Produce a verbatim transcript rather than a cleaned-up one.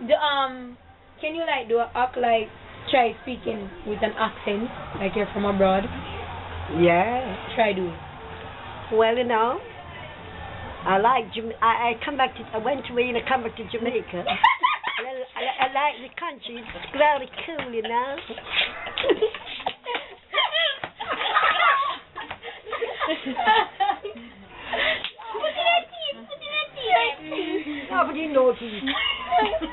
The, um, can you like do a act like try speaking with an accent like you're from abroad? Yeah. Try do it. Well, you know, I like Jama- I, I come back to I went away and I come back to Jamaica. I, I, I like the country. It's very cool, you know. Nobody knows.